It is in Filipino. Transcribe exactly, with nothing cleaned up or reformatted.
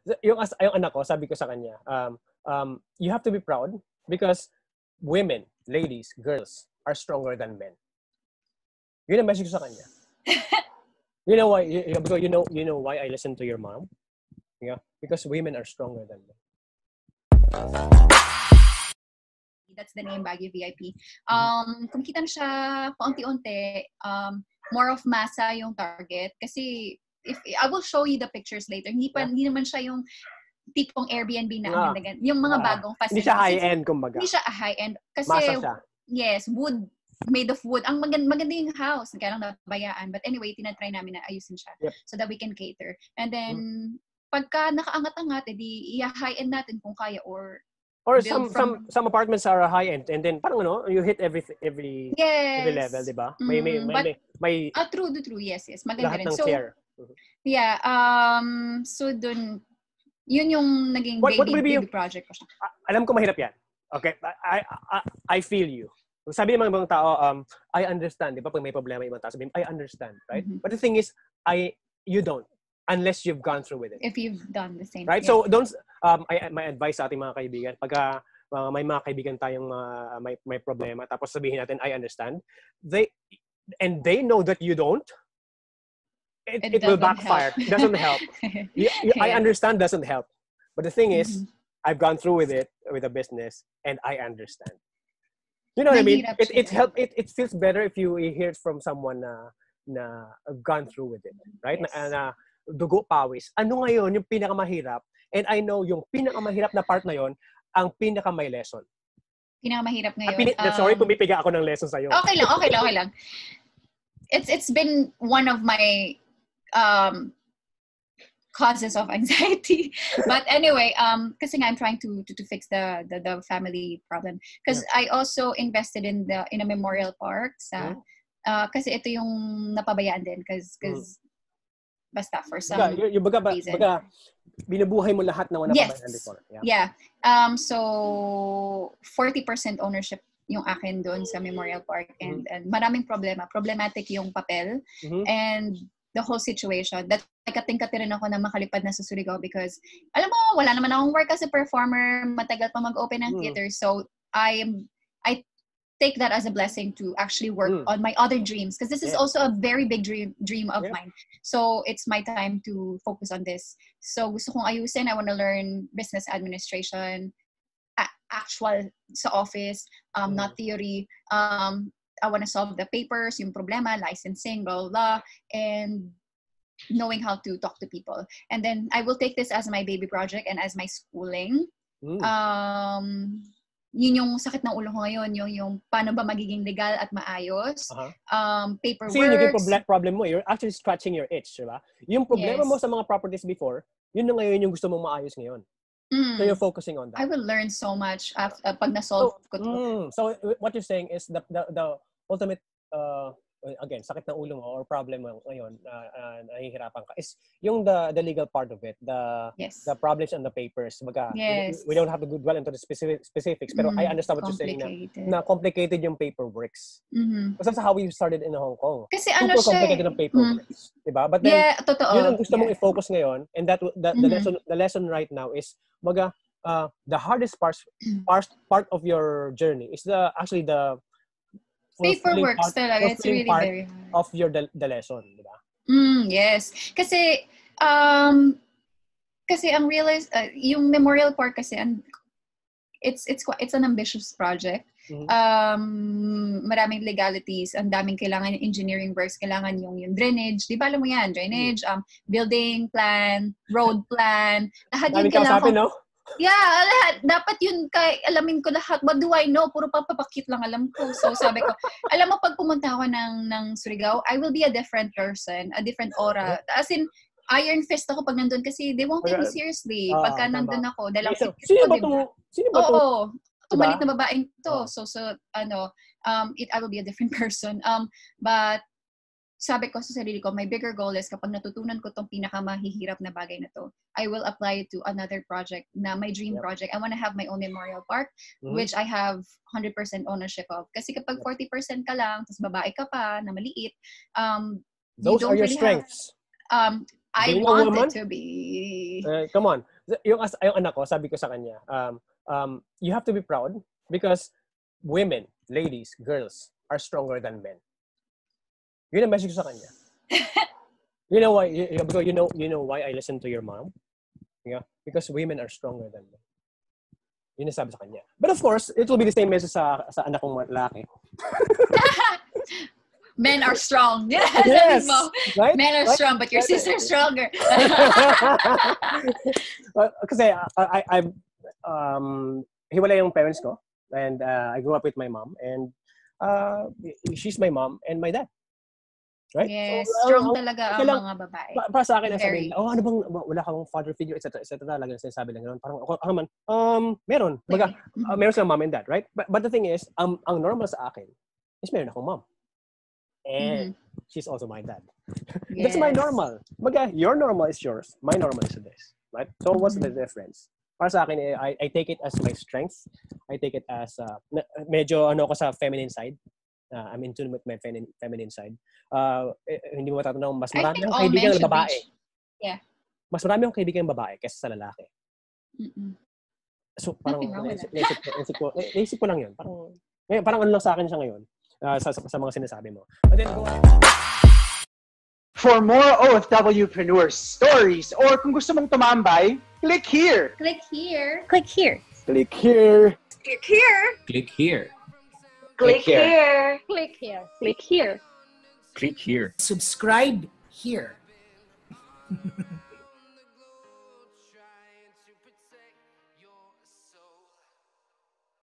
yung, as, yung anak ko, sabi ko sa kanya, um, um, you have to be proud because women, ladies, girls are stronger than men. Yun ang message ko sa kanya. You know why? You, because you know, you know why I listen to your mom? Yeah, because women are stronger than men. That's the name, Baguio V I P. Um, kumikita na siya paunti-unti. Um, more of masa yung target. Kasi, if I will show you the pictures later. Hindi pa, yeah. hindi naman siya yung tipong Airbnb na ang ganda. Ah. Yung mga bagong facilities. Hindi siya high-end, kumbaga. Hindi siya high-end. Kasi, masa siya. Yes, wood. Made of wood. Ang maganda, maganda yung house. Kaya lang nabayaan. But anyway, tinatry namin na ayusin siya. Yep. So that we can cater. And then, hmm. pagka nakaangat-angat, edi i-high-end natin kung kaya or or some from... some some apartments are high-end and then parang ano, you hit every every yes. every level, di ba? May may may, But, may, may ah, true, true. Yes, yes. Maganda rin. So, care. Yeah, um so dun yun yung naging what, baby, what baby yung, project ko siya. Alam ko mahirap yan. Okay? I I I feel you. Sabi ng mga ibang tao, um, I understand, di ba? Pag may problema ibang tao, sabihin, I understand, right? Mm-hmm. But the thing is, I you don't. Unless you've gone through with it. If you've done the same. Right? Yeah. So, don't, um, I, my advice sa ating mga kaibigan, pagka uh, may mga kaibigan tayong uh, may, may problema, tapos sabihin natin, I understand, they, and they know that you don't, it, it, it will backfire. It doesn't help. you, you, yeah. I understand doesn't help. But the thing is, mm-hmm. I've gone through with it, with a business, and I understand. You know what I mean? It it help. It it feels better if you hear it from someone na na gone through with it, right? Yes. Na, na dugo pawis. Ano ngayon yung pinakamahirap? And I know yung pinakamahirap na part na yon ang pinakamay lesson. Pinakamahirap ngayon. Pin- um, sorry, pumipiga ako ng lesson sa iyo. Okay lang, okay lang, okay lang. It's it's been one of my um causes of anxiety. But anyway, um, kasi nga I'm trying to to, to fix the, the the family problem. Because yeah. I also invested in the in a memorial park. Sa, mm. uh, kasi ito yung napabayaan din. Because because mm. basta for some baga, yung baga, reason. Baga, binubuhay mo lahat ng napabayaan yes. before. Yeah. yeah. Um. So forty percent ownership yung akin doon sa memorial park and, mm. and maraming problema. Problematic yung papel mm-hmm. and the whole situation. That kating-kati rin ako na makalipad na sa Surigao because, alam mo, wala naman akong work as a performer, matagal pa mag-open ng mm. theater. So, I am, I take that as a blessing to actually work mm. on my other dreams because this is yeah. also a very big dream dream of yeah. mine. So, it's my time to focus on this. So, gusto kong ayusin. I want to learn business administration, a- actual sa office, um, mm. not theory. Um, I want to solve the papers, yung problema, licensing, blah, blah, blah, and knowing how to talk to people. And then I will take this as my baby project and as my schooling. Mm. Um, yun yung sakit ng ulo ko ngayon, yung, yung paano ba magiging legal at maayos. Uh-huh. Um, paperwork. So yun yung problem mo, you're actually scratching your itch, diba? Yung problema yes. mo sa mga properties before, yun na ngayon yung gusto mong maayos ngayon. Mm. So you're focusing on that. I will learn so much after, uh, pag na-solve so, ko to. Mm, so what you're saying is the the, the ultimate, uh, again, sakit ng ulo mo or problem mo ngayon na uh, uh, nahihirapan ka is yung the the legal part of it, the yes. the problems on the papers. Baga, yes. we, we don't have to go dwell into the specific specifics, pero mm, I understand what you're saying na, na complicated yung paperworks. Mm-hmm. Because that's how we started in Hong Kong. Kasi Super ano siya, complicated ng paperworks, mm. diba? But then, yeah, totoo. yun ang gusto yeah. mong i-focus ngayon, and that the, mm-hmm. the lesson the lesson right now is baga, uh, the hardest part part part of your journey is the actually the paperwork talaga. It's really part very hard. Of your the, the lesson, di ba? Mm, yes. Kasi um kasi ang realize uh, yung memorial park kasi and it's it's it's an ambitious project. Mm-hmm. Um maraming legalities, ang daming kailangan engineering works, kailangan yung yung drainage, di ba alam mo yan, drainage, mm-hmm. um building plan, road plan, lahat yung kailangan. Kausapin, no? Yeah, lahat. Dapat yun, kay, alamin ko lahat. What do I know? Puro papapakit lang alam ko. So sabi ko, alam mo, pag pumunta ako ng, ng Surigao, I will be a different person, a different aura. As in, iron fist ako pag nandun kasi they won't take me seriously. Uh, Pagka tama. Nandun ako, dahil ang so, sino ba ito? Sino ba ito? Oo. Tumalit na babaeng to. Uh. So, so, ano, um, it, I will be a different person. Um, but, sabi ko sa sarili ko, my bigger goal is kapag natutunan ko tong pinakamahihirap na bagay na to, I will apply it to another project na my dream yep. project. I want to have my own memorial park, mm-hmm. which I have one hundred percent ownership of. Kasi kapag yep. forty percent ka lang, tapos babae ka pa, na maliit, um, those you don't are your really strengths. Have, um, I Being want woman, it to be. Uh, come on. yung, as, yung anak ko, sabi ko sa kanya, um, um, you have to be proud because women, ladies, girls are stronger than men. Yun ang message ko sa kanya. You know why? You, you know, you know why I listen to your mom? Yeah, because women are stronger than men. Yun ang sabi sa kanya. But of course, it will be the same message sa sa anak kong lalaki. Men are strong. Yeah, yes, mo. Right? Men are right? strong, but your sister's stronger. Kasi I, I, I've um, hiwalay yung parents ko, and uh, I grew up with my mom, and uh, she's my mom and my dad. Right? Yes, so, strong uh, talaga ang mga babae. Pa, para sa akin, ang sabihin, oh, ano bang, wala kang father figure, et cetera, et cetera, talagang sinasabi lang gano'n. Parang ako, ako man, um, meron. Baga, uh, meron silang mom and dad, right? But, but the thing is, um, ang normal sa akin is meron akong mom. And mm-hmm. she's also my dad. Yes. That's my normal. Baga, your normal is yours. My normal is this. Right? So, mm-hmm. what's the difference? Para sa akin, I, I take it as my strength. I take it as, uh, medyo ano ko sa feminine side. Uh, I'm in tune with my feminine, feminine side. Uh, eh, hindi mo matatanong, mas marami akong kaibigan ng babae. Reach. Yeah. Mas marami akong kaibigan ng babae kaysa sa lalaki. Mm-mm. So, parang naisip, naisip, naisip, ko, naisip ko lang yun. Parang, eh, parang ano lang sa akin siya ngayon uh, sa, sa mga sinasabi mo. But then, go on. For more O F W-preneur stories or kung gusto mong tumambay, click here. Click here. Click here. Click here. Click here. Click here. Click here. Click here. Click here. Click here. Subscribe here.